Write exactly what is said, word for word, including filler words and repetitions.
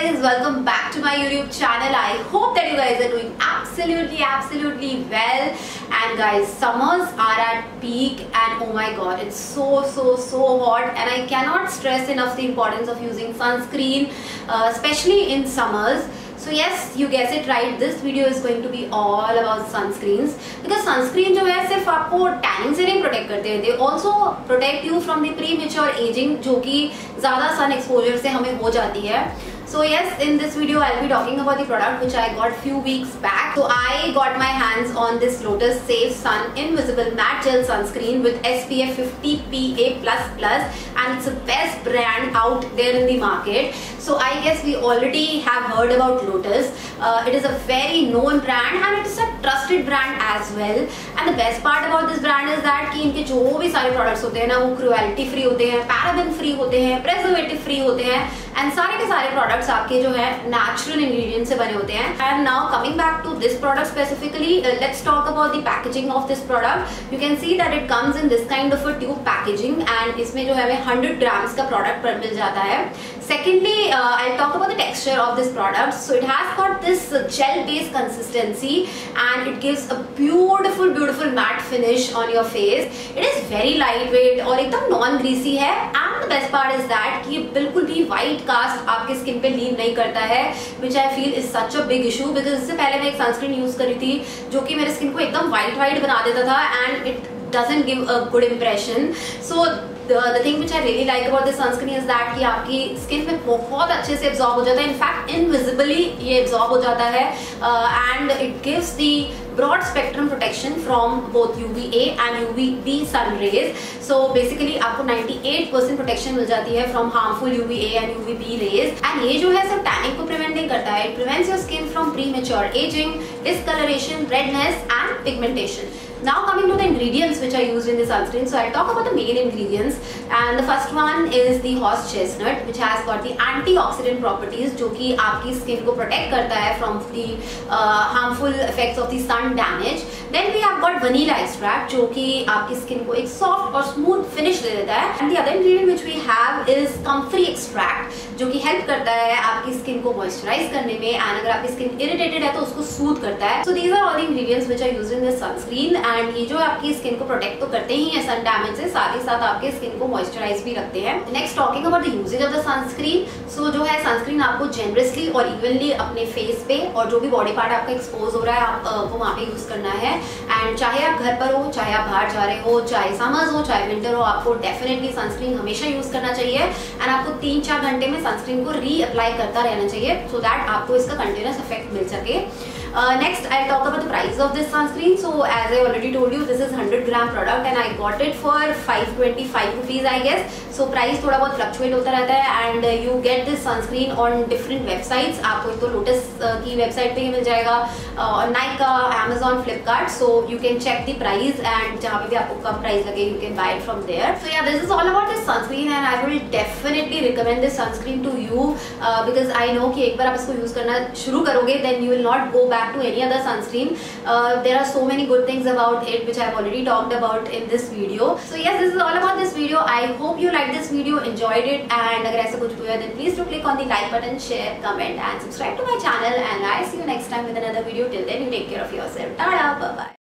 guys, welcome back to my YouTube channel. I hope that you guys are doing absolutely absolutely well. And guys, summers are at peak and oh my god, it's so so so hot, and I cannot stress enough the importance of using sunscreen, uh, especially in summers. So yes, you guessed it right, this video is going to be all about sunscreens, because sunscreen जो है सिर्फ आपको tanning से नहीं protect करते हैं, they also protect you from the premature aging जो कि ज़्यादा सन एक्सपोजर से हमें हो जाती है. So yes, in this video I'll be talking about the product which I got few weeks back. So I got my hands on this Lotus Safe Sun Invisible Matte Gel Sunscreen with S P F fifty P A plus plus, and it's the best brand out there in the market. So I guess we already have heard about Lotus. Uh, it is a very known brand and it is a trusted brand as well. And the best part about this brand is that कि इनके जो भी सारे products होते हैं ना, वो cruelty free होते हैं, paraben free होते हैं, preservative free होते हैं, and सारे के सारे products आपके जो है natural ingredients से बने होते हैं. And now coming back to this product specifically, uh, let's talk about the packaging of this product. You can see that it comes in this kind of a tube packaging, and इसमें जो है हमें one hundred grams का product पर मिल जाता है. Secondly, uh, I'll talk about the texture of this product. So it has got this gel-based consistency, and it gives a beautiful, beautiful matte finish on your face. It is very lightweight और एकदम non-greasy है. And the best part is that कि बिल्कुल भी white cast आपके skin पे leave नहीं करता है, which I feel is such a big issue, because इससे पहले मैं एक sunscreen use करी थी जो कि मेरे skin को एकदम white white बना देता था, and it doesn't give a good impression. So the, the thing which I really like about this sunscreen is that कि आपकी skin में बहुत अच्छे से absorb हो जाता है. In fact, invisibly ये absorb हो जाता है, uh, and it gives the broad spectrum protection from both U V A and U V B sun rays. So basically आपको ninety-eight percent protection मिल जाती है from harmful U V A and U V B rays. And ये जो है सिर्फ tanning को prevent नहीं करता है, it prevents your skin from premature aging, discoloration, redness and pigmentation. Now coming to the ingredients which I used in the sunscreen, so I'll talk about the main ingredients, and the first one is the horse chestnut, which has got the antioxidant properties जो कि आपकी skin को protect करता है from the uh, harmful effects of the sun damage. Then we have got vanilla extract जो कि आपकी skin को एक soft और smooth finish दे देता है. And the other ingredient which we have is comfrey extract जो कि help करता है आपकी skin को moisturize करने में, and अगर आपकी skin irritated है तो उसको soothe करता है. So these are all the ingredients which are used in this sunscreen, and ये जो आपकी स्किन को प्रोटेक्ट तो करते ही हैं सन डैमेज से, साथ ही साथ आपके स्किन को मॉइस्चराइज भी रखते हैं. Next talking about the usages of the sunscreen. So जो है सनस्क्रीन आपको जेनरसली और इवनली अपने फेस पे और जो भी बॉडी पार्ट आपका एक्सपोज हो रहा है आपको वहाँ पे यूज करना है. एंड चाहे आप घर पर हो, चाहे आप बाहर जा रहे हो, चाहे समर्स हो, चाहे विंटर हो, आपको डेफिनेटली सनस्क्रीन हमेशा यूज करना चाहिए. एंड आपको तीन चार घंटे में सनस्क्रीन को री अप्लाई करता रहना चाहिए, सो दैट आपको इसका कंटिन्यूस इफेक्ट मिल सके. Uh, next, I'll talk about the price of this sunscreen. So as I already told you, this is one hundred gram product and I got it for five twenty-five rupees, I guess. So price थोड़ा बहुत fluctuate होता रहता है, and uh, you get this sunscreen on different websites. आपको तो Lotus uh, की website पे ही मिल जाएगा, uh, Nykaa, Amazon, Flipkart. So you can check the price, and जहाँ पे भी आपको कम price लगे, you can buy it from there. So yeah, this is all about this sunscreen, and I will definitely recommend this sunscreen to you uh, because I know कि एक बार आप इसको use करना शुरू करोगे, then you will not go back to any other sunscreen. Uh, there are so many good things about it which I have already talked about in this video. So yes, this is all about this video. I hope you liked this video, enjoyed it, and अगर ऐसा कुछ हुआ then please do click on the like button, share, comment and subscribe to my channel, and I see you next time with another video. Till then, you take care of yourself. Tada, bye bye.